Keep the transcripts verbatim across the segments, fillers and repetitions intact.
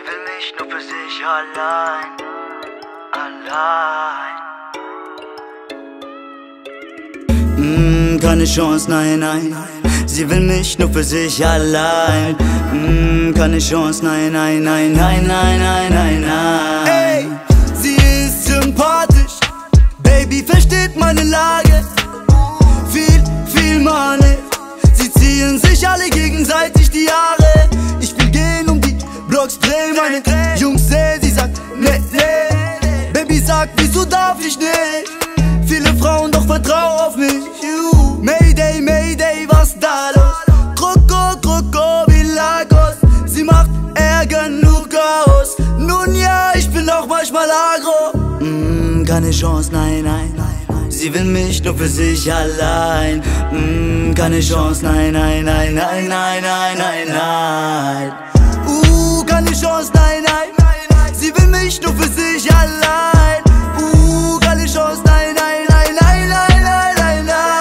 will mich nur für sich allein, allein. Mm, keine Chance, nein, nein. Sie will mich nur für sich allein. Mm, keine Chance, nein, nein, nein, nein, nein, nein, nein, nein. Ey, sie ist sympathisch, Baby versteht meine Lage. Viel, viel Money, sie ziehen sich alle gegenseitig die Haare. Ich will gehen um die Blocks drehen, meine Jungs sehen, sie sagt, nee, nee. Baby sagt, wieso darf ich nicht? Viele Frauen, doch vertrau auf mich. Mayday, Mayday, was da los? Kroko, Kroko, wie Lagos. Sie macht Ärger, nur Chaos. Nun ja, ich bin auch manchmal agro. Mm, keine Chance, nein, nein, nein. Sie will mich nur für sich allein. Mm, keine Chance, nein, nein, nein, nein, nein, nein, nein, nein. Uh, keine Chance, nein, nein. Sie will mich nur für sich allein. Uh, keine Chance, nein, nein, nein, nein, nein, nein, nein,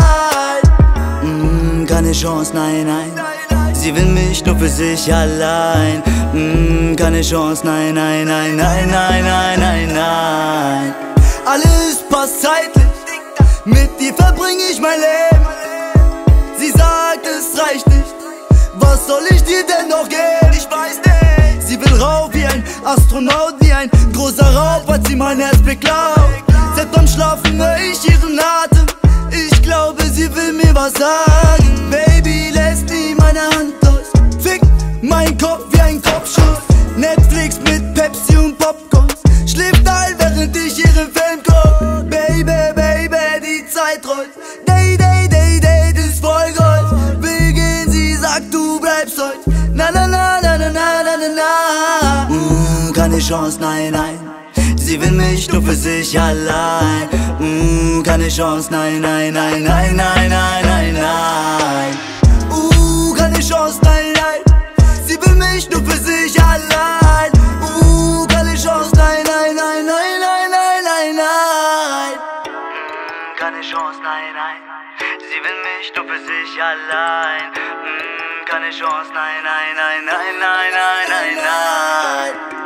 nein. Mm, keine Chance, nein, nein. Sie will mich nur für sich allein. Mm, keine Chance, nein, nein, nein, nein, nein, nein, nein, nein. Alles passt zeitlich, mit dir verbringe ich mein Leben. Sie sagt, es reicht nicht, was soll ich dir denn noch geben? Ich weiß nicht. Sie will rauf wie ein Astronaut, wie ein großer Raub, hat sie mein Herz beklaut. Selbst beim Schlafen höre ich ihren Atem. Ich glaube, sie will mir was sagen. Baby lässt nie meine Hand los, fickt mein Kopf wie ein Kopfschuss. Netflix mit Pepsi und Popcorns, schläft all während ich ihren Film guck. Baby, Baby, die Zeit rollt. Day, day, day, day, das ist voll Gold. Will gehen, sie sagt, du bleibst heute. Na, na, na, na, na, na, na, na, na. Mm, keine Chance, nein, nein. Sie will mich nur für sich allein. Mm, keine Chance, nein, nein, nein, nein, nein, nein, nein, nein. Uh, keine Chance, nein, nein. Sie will mich nur für sich allein. Uh, keine Chance, nein, nein, nein, nein, nein, nein, nein, nein. Mm, keine Chance, nein, nein. Sie will mich nur für sich allein. Mm, keine Chance, nein, nein, nein, nein, nein, nein, nein, nein.